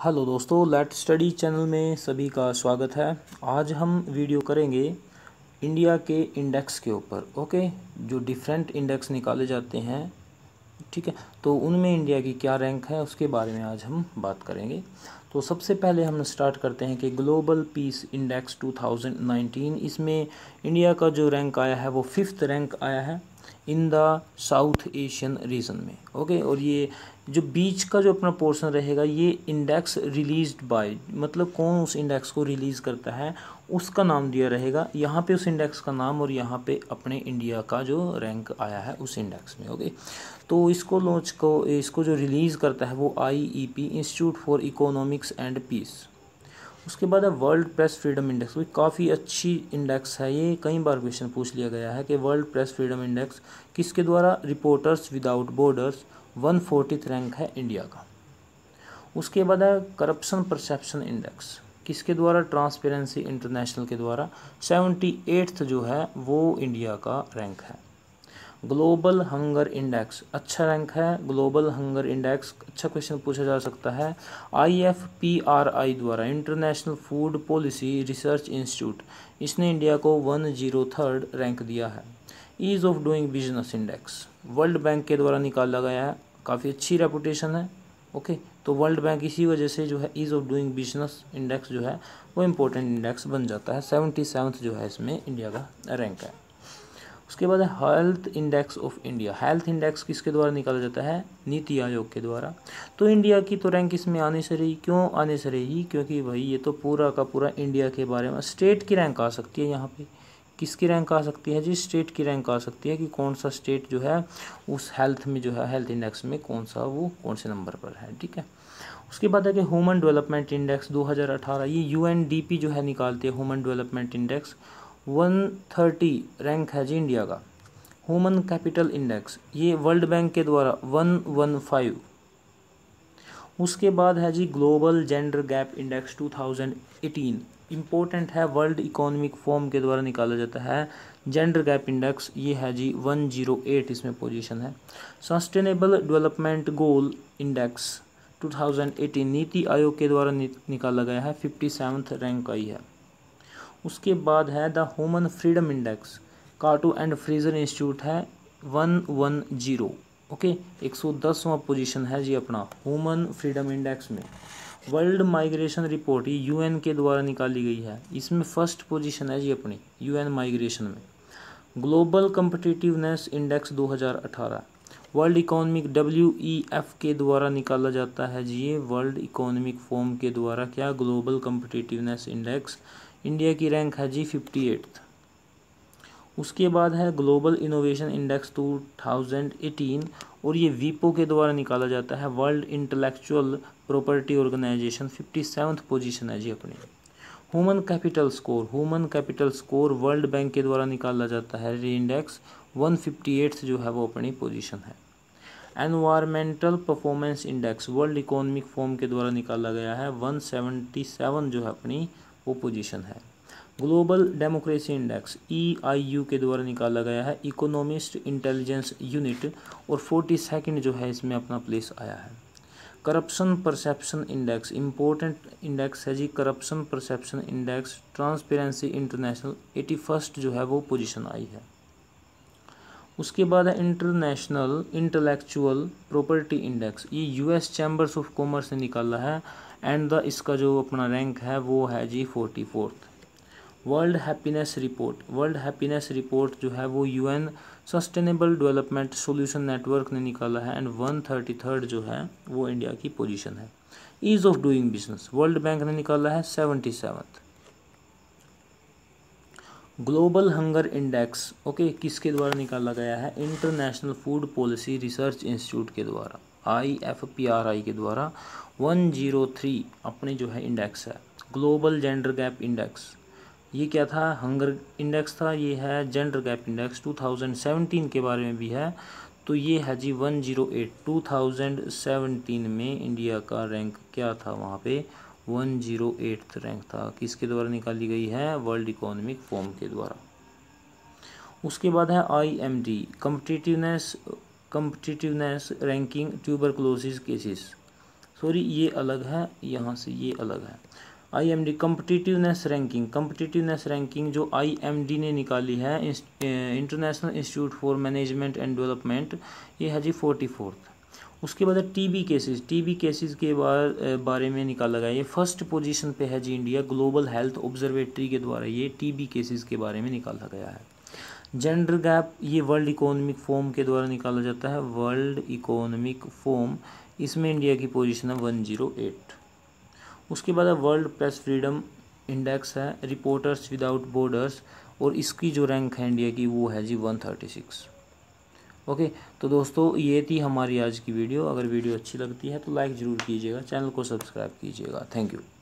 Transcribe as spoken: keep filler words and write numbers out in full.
Hello दोस्तों, let study channel में सभी का स्वागत है। आज हम वीडियो करेंगे इंडिया के इंडेक्स के ऊपर। ओके, जो डिफरेंट इंडेक्स निकाले जाते हैं, ठीक है, तो उनमें इंडिया की क्या रैंक है उसके बारे में आज हम बात करेंगे। तो सबसे पहले हम स्टार्ट करते हैं कि global peace index two thousand nineteen, इसमें इंडिया का जो रैंक आया है वो फिफ्थ रैंक आया है in the South Asian region में। ओके, और ये जो बीच का जो अपना पोर्शन रहेगा, ये इंडेक्स रिलीज्ड बाय, मतलब कौन उस इंडेक्स को रिलीज़ करता है उसका नाम दिया रहेगा। यहाँ पे उस इंडेक्स का नाम और यहाँ पे अपने इंडिया का जो रैंक आया है उस इंडेक्स में। ओके, तो इसको लॉन्च को इसको जो रिलीज़ करता है वो I E P, institute for economics and peace. उसके बाद है वर्ल्ड प्रेस फ्रीडम इंडेक्स। भी काफ़ी अच्छी इंडेक्स है ये, कई बार क्वेश्चन पूछ लिया गया है कि वर्ल्ड प्रेस फ्रीडम इंडेक्स किसके द्वारा, reporters without borders, one fortieth rank है इंडिया का। उसके बाद है करप्शन परसेप्शन इंडेक्स, किसके द्वारा, ट्रांसपेरेंसी इंटरनेशनल के द्वारा, सेवेंटी एट्थ जो है वो इंडिया का रैंक है। ग्लोबल हंगर इंडेक्स अच्छा रैंक है। ग्लोबल हंगर इंडेक्स अच्छा क्वेश्चन पूछा जा सकता है। I F P R I द्वारा, international food policy research institute, इसने इंडिया को वन जीरो थर्ड रैंक दिया है। Ease of doing business index world bank के द्वारा निकाला गया है, काफ़ी अच्छी रेपुटेशन है। ओके, तो वर्ल्ड बैंक इसी वजह से जो है ease of doing business index जो है वो इम्पोर्टेंट इंडेक्स बन जाता है। सेवेंटी सेवन्थ जो है इसमें इंडिया का रैंक है। उसके बाद है health index of India. Health index किसके द्वारा निकाला जाता है, नीति आयोग के द्वारा। तो इंडिया की तो रैंक इसमें आने से रही, क्यों आने से रही, क्योंकि भाई ये तो पूरा का पूरा इंडिया के बारे में। स्टेट की रैंक आ सकती है यहाँ पे, किसकी रैंक आ सकती है जी, स्टेट की रैंक आ सकती है कि कौन सा स्टेट जो है उस हेल्थ में जो है हेल्थ इंडेक्स में कौन सा वो कौन से नंबर पर है। ठीक है, उसके बाद है कि ह्यूमन डेवलपमेंट इंडेक्स दो हज़ार अठारह, ये यू एन डी पी जो है निकालती है human development index, one thirty rank है जी इंडिया का। ह्यूमन कैपिटल इंडेक्स ये वर्ल्ड बैंक के द्वारा वन वन फाइव। उसके बाद है जी global gender gap index two thousand eighteen, important है, वर्ल्ड इकोनॉमिक फोरम के द्वारा निकाला जाता है जेंडर गैप इंडेक्स, ये है जी वन जीरो एट इसमें पोजीशन है। Sustainable development goal index two thousand eighteen NITI Aayog के द्वारा नि, निकाला गया है, फिफ्टी सेवन्थ रैंक आई है। उसके बाद है the human freedom index, Cato and Fraser institute है, वन वन जीरो। ओके, एक सौ दसवां पोजीशन है जी अपना ह्यूमन फ्रीडम इंडेक्स में। वर्ल्ड माइग्रेशन रिपोर्ट ये यूएन के द्वारा निकाली गई है, इसमें फर्स्ट पोजीशन है जी अपनी यूएन माइग्रेशन में। ग्लोबल कम्पिटिटिवनेस इंडेक्स दो हज़ार अठारह world economic W E F के द्वारा निकाला जाता है जी, ये वर्ल्ड इकोनॉमिक फोरम के द्वारा क्या, ग्लोबल कम्पिटिटिवनेस इंडेक्स। इंडिया की रैंक है जी फिफ्टी एट्थ। उसके बाद है global innovation index two thousand eighteen, और ये वीपो के द्वारा निकाला जाता है, world intellectual property organisation, fifty seventh position है जी अपनी। Human capital score human capital score world bank के द्वारा निकाला जाता है, ये इंडेक्स वन फिफ्टी एट्थ जो है वो अपनी पोजीशन है। Environmental performance index world economic forum के द्वारा निकाला गया है, वन सेवेंटी सेवन जो है अपनी वो पोजीशन है। Global democracy index E I U के द्वारा निकाला गया है, इकोनॉमिस्ट इंटेलिजेंस यूनिट, और फोर्टी सेकेंड जो है इसमें अपना प्लेस आया है। Corruption perception index important index है जी, corruption perception index, transparency international, eighty first जो है वो पोजीशन आई है। उसके बाद है इंटरनेशनल इंटेलेक्चुअल प्रॉपर्टी इंडेक्स, ये यूएस चैम्बर्स ऑफ कॉमर्स ने निकाला है, एंड द इसका जो अपना रैंक है वो है जी forty fourth. World happiness report world happiness report जो है वो UN sustainable development solution network ने निकाला है, एंड वन थर्टी थर्ड जो है वो इंडिया की पोजीशन है। Ease of doing business world bank ने निकाला है, seventy seventh. Global hunger index okay किसके द्वारा निकाला गया है, international food policy research institute के द्वारा, I F P R I के द्वारा, वन जीरो थ्री अपने जो है इंडेक्स है। ग्लोबल जेंडर गैप इंडेक्स ये क्या था, हंगर इंडेक्स था, ये है gender gap index two thousand seventeen के बारे में भी है, तो ये है जी one zero eight. Two thousand seventeen में इंडिया का रैंक क्या था, वहाँ पे वन जीरो एट रैंक था, किसके द्वारा निकाली गई है, वर्ल्ड इकोनॉमिक फोरम के द्वारा। उसके बाद है I M D competitiveness competitiveness ranking tuberculosis cases, sorry ये अलग है, यहाँ से ये अलग है। I M D competitiveness ranking, competitiveness ranking जो आई एम डी ने निकाली है, international institute for management and development, ये है जी फोर्टी फोर्थ। उसके बाद टीबी केसेस, टीबी केसेस के बाद बारे में निकाला गया, ये फर्स्ट पोजीशन पे है जी इंडिया, ग्लोबल हेल्थ ऑब्जर्वेटरी के द्वारा ये टीबी केसेस के बारे में निकाला गया है। जेंडर गैप, ये वर्ल्ड इकोनॉमिक फोरम के द्वारा निकाला जाता है, वर्ल्ड इकोनॉमिक फोरम, इसमें इंडिया की पोजीशन है वन ज़ीरो एट। उसके बाद वर्ल्ड प्रेस फ्रीडम इंडेक्स है, रिपोर्टर्स विदाउट बॉर्डर्स, और इसकी जो रैंक है इंडिया की वो है जी वन थर्टी सिक्स। ओके, तो दोस्तों ये थी हमारी आज की वीडियो। अगर वीडियो अच्छी लगती है तो लाइक ज़रूर कीजिएगा, चैनल को सब्सक्राइब कीजिएगा। Thank you.